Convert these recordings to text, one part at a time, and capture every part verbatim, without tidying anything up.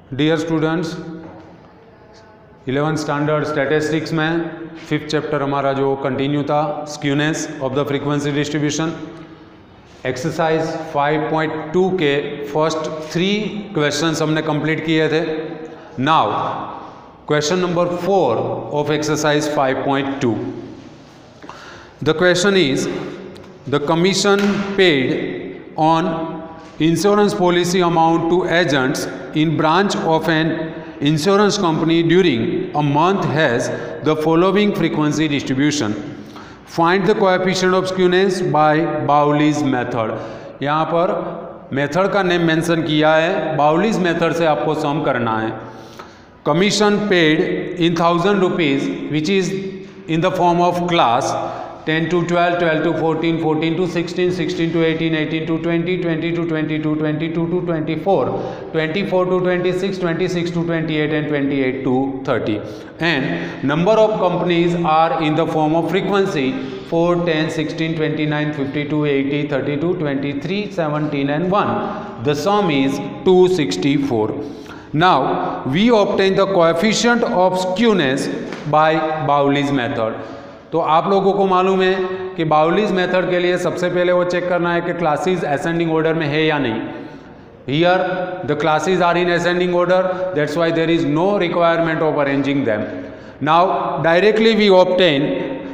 Dear students, eleventh standard statistics में fifth chapter हमारा जो कंटिन्यू था, skewness of the frequency distribution, exercise five point two के first three questions हमने complete किए थे। Now question number four of exercise five point two, the question is the commission paid on insurance policy amount to agents in branch of an insurance company during a month has the following frequency distribution. Find the coefficient of skewness by Bowley's method. यहाँ पर method का name mention किया है, baolis method से आपको sum करना है। Commission paid in thousand rupees which is in the form of class ten to twelve, twelve to fourteen, fourteen to sixteen, sixteen to eighteen, eighteen to twenty, twenty to twenty-two, twenty-two to twenty-four, twenty-four to twenty-six, twenty-six to twenty-eight and twenty-eight to thirty. And number of companies are in the form of frequency four, ten, sixteen, twenty-nine, fifty-two, eighty, thirty-two, twenty-three, seventeen and one. The sum is two hundred sixty-four. Now we obtain the coefficient of skewness by Bowley's method. तो आप लोगों को मालूम है कि baolis method के लिए सबसे पहले वो चेक करना है कि क्लासेस असेंडिंग ऑर्डर में है या नहीं। Here the classes are in ascending order, that's why there is no requirement of arranging them. Now directly we obtain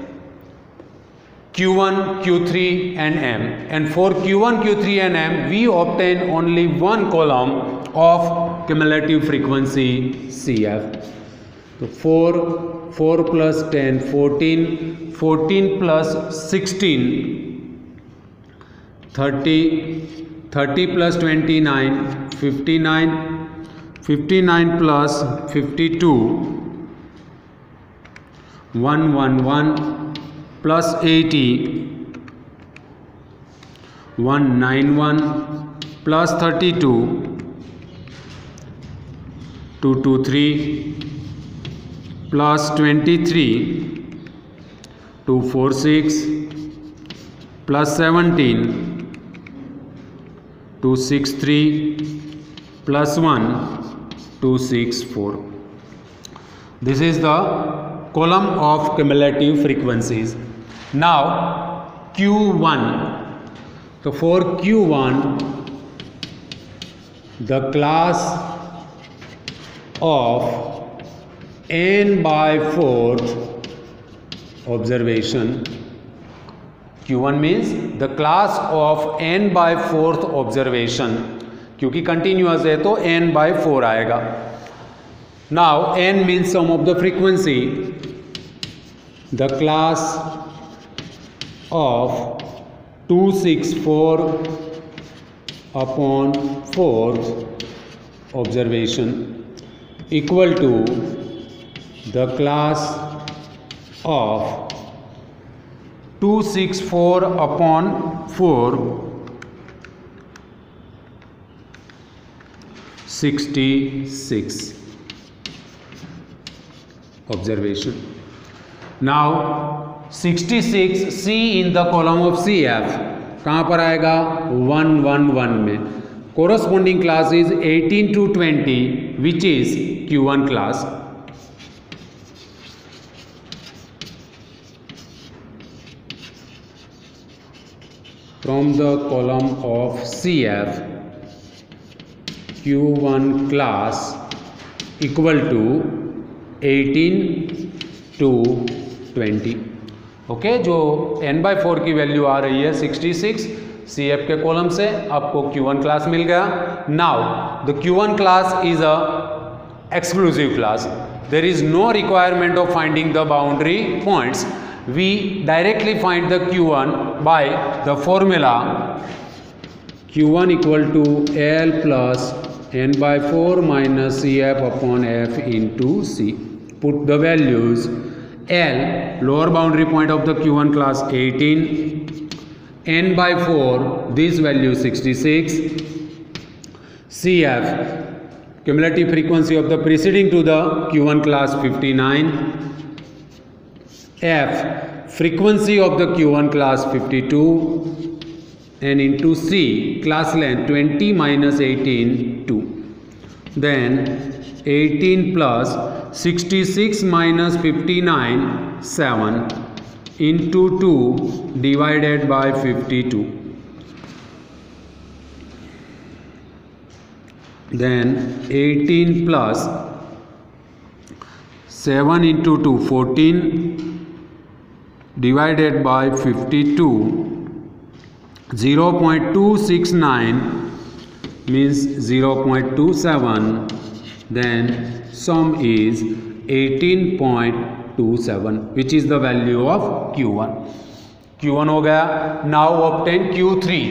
Q one, Q three and M, and for Q one, Q three and M we obtain only one column of cumulative frequency C F. तो four, four plus ten, fourteen, fourteen plus sixteen, thirty, thirty plus twenty nine, fifty nine, fifty nine plus fifty two, one one one plus eighty, one nine one plus thirty two, two two three plus twenty three, two four six plus seventeen, two six three plus one, two six four. This is the column of cumulative frequencies. Now Q one. So for Q one, the class of n by fourth observation, Q one means the class of n by fourth observation, क्योंकि continuous है तो n by four आएगा. Now n means sum of the frequency, the class of two hundred sixty-four upon fourth observation equal to the class of two hundred sixty-four upon four, sixty-six observation. Now sixty-six C in the column of C F कहाँ पर आएगा? One one one में. Corresponding class is eighteen to twenty, which is Q one class. From the column of C F, Q one class equal to eighteen to twenty. Okay okay, जो n by four की value आ रही है sixty six, C F के column से आपको Q one class मिल गया. Now the Q one class is a exclusive class. There is no requirement of finding the boundary points. We directly find the Q one by the formula Q one equal to L plus n by four minus C F upon F into C. Put the values. L, lower boundary point of the Q one class eighteen, n by four, this value sixty-six, C F, cumulative frequency of the preceding to the Q one class fifty-nine, F, frequency of the Q one class fifty-two, and into C, class length twenty minus eighteen, two. then eighteen plus sixty-six minus fifty-nine, seven into two divided by fifty-two. Then eighteen plus seven into two, fourteen divided by fifty-two, zero point two six nine means zero point two seven. Then sum is eighteen point two seven, which is the value of Q one. Q one हो गया. Now obtain Q three.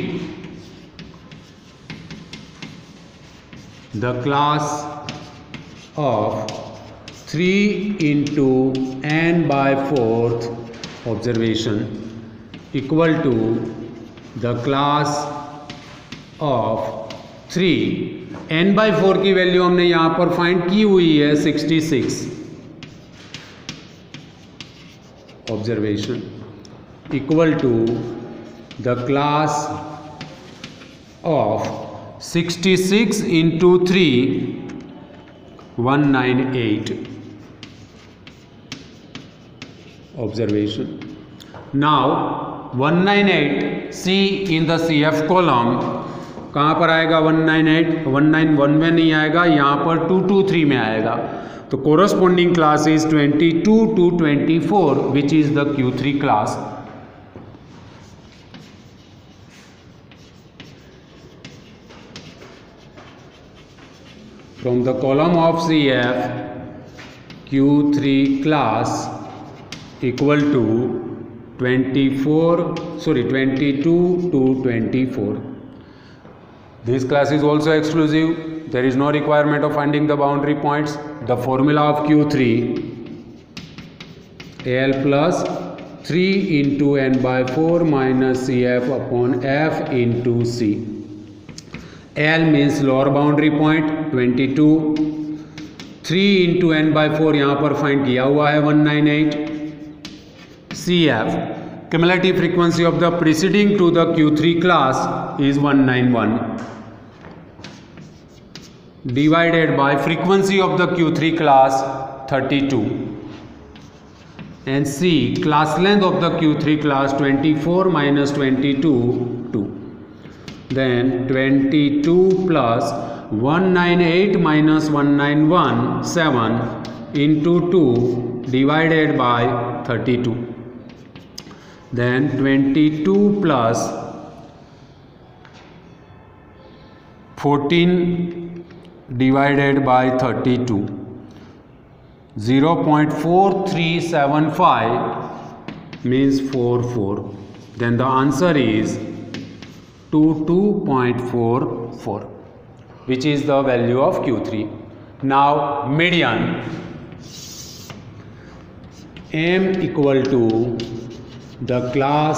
The class of three into n by fourth observation equal to the class of three. n by four की value हमने यहाँ पर find की हुई है sixty six. Observation equal to the class of sixty six into three, one nine eight. observation. Now one ninety-eight, see in the C F column, कहाँ पर आएगा one ninety-eight? one ninety-one में नहीं आएगा, यहाँ पर two twenty-three में आएगा. तो corresponding class is twenty-two to twenty-four, which is the Q three class. From the column of C F, Q three class equal to twenty-four, sorry twenty-two to twenty-four. This class is also exclusive. There is no requirement of finding the boundary points. The formula of Q three, A L plus three into n by four minus C F upon F into C. A L means lower boundary point twenty-two. Three into n by four यहाँ पर find किया हुआ है one ninety-eight. C F, cumulative frequency of the preceding to the Q three class is one ninety-one divided by frequency of the Q three class thirty-two, and C, class length of the Q three class twenty-four minus twenty-two, two. Then twenty-two plus one ninety-eight minus one ninety-one, seven into two divided by thirty-two. Then twenty-two plus fourteen divided by thirty-two, zero point four three seven five means forty-four. Then the answer is twenty-two point four four, which is the value of Q three. Now median, M equal to the class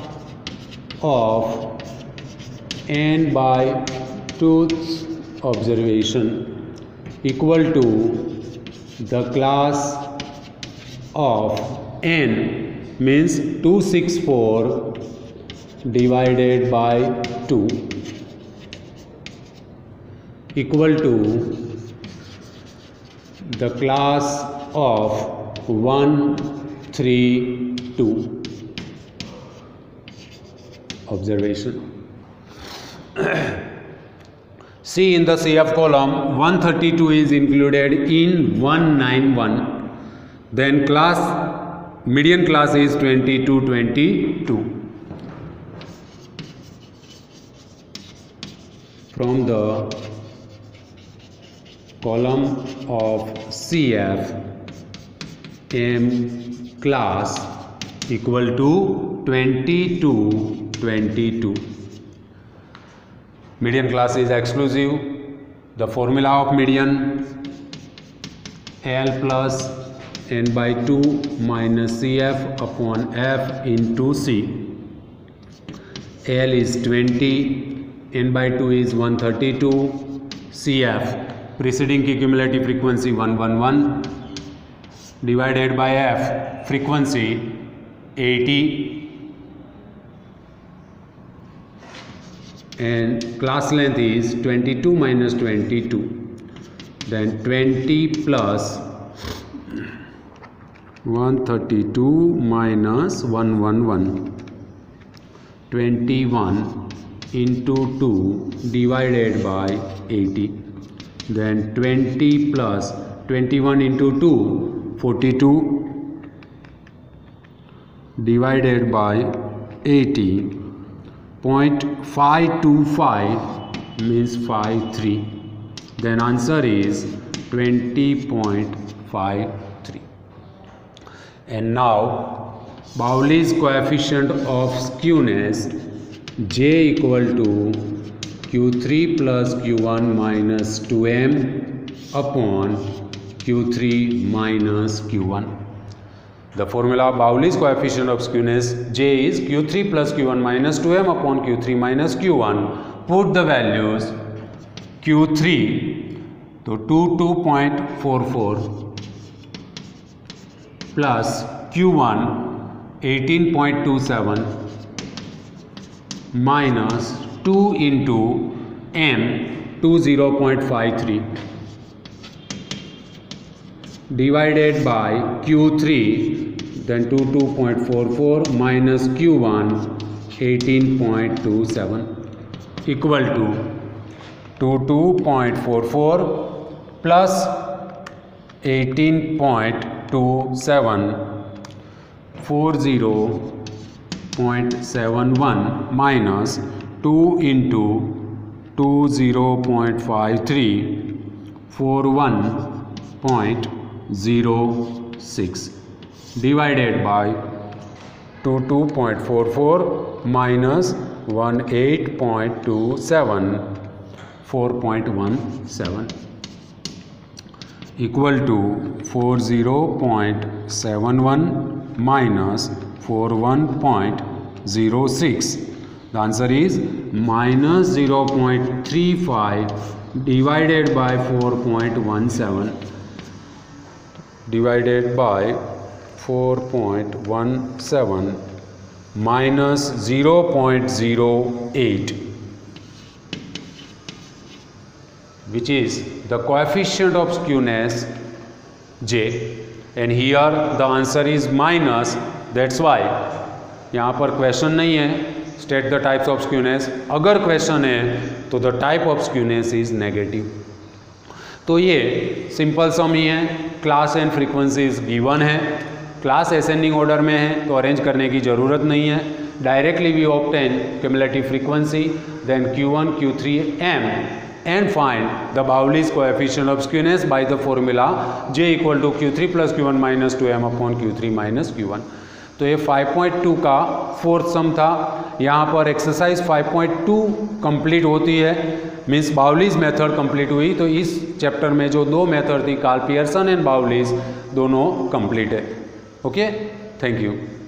of n by tooth observation equal to the class of n means two hundred sixty-four divided by two equal to the class of one thirty-two observation. See in the C F column, one thirty-two is included in one ninety-one. Then class, median class is twenty-two twenty-two. From the column of C F, M class equal to twenty-two twenty-two. Median class is exclusive. The formula of median, L plus n by two minus C F upon F into C. L is twenty, n by two is one thirty-two, C F preceding की cumulative frequency one eleven divided by F frequency eighty, and class length is twenty-two minus twenty-two. then twenty plus one thirty-two minus one hundred eleven, twenty-one into two divided by eighty, then twenty plus twenty-one into two, forty-two, divided by eighty, zero point five two five means fifty-three, then answer is twenty point five three. And now Pauli's coefficient of skewness J equal to Q three plus Q one minus two m upon Q three minus Q one. The formula of Pauli's coefficient of skewness J is Q three plus Q one minus two m upon Q three minus Q one. Put the values Q three to twenty-two point four four plus Q one eighteen point two seven minus two into m twenty point five three divided by Q three, then twenty-two point four four minus Q one eighteen point two seven equal to twenty-two point four four plus eighteen point two seven, forty point seven one minus two into twenty point five three, forty-one point zero six divided by twenty-two point four four minus eighteen point two seven, four point one seven equal to forty point seven one minus forty-one point zero six. The answer is minus zero point three five divided by four point one seven divided by four point one seven minus zero point zero eight, which is the coefficient of skewness J, and here the answer is minus. That's why यहाँ पर question नहीं है state the types of skewness. अगर question है तो the type of skewness is negative. तो ये simple sum ही है. क्लास एंड फ्रीक्वेंसीज गिवन है. क्लास असेंडिंग ऑर्डर में है तो अरेंज करने की ज़रूरत नहीं है. Directly we obtain cumulative frequency, then Q one, Q three, M, and find the Pauli's coefficient of skewness by the formula J equal to Q three plus Q one minus two m upon Q three minus Q one. तो ये five point two का fourth sum था. यहाँ पर exercise five point two complete होती है, means baolis method complete हुई. तो इस चैप्टर में जो दो मेथड थी कार्ल पियर्सन एंड बाउलीज, दोनों कंप्लीट है. Okay, thank you.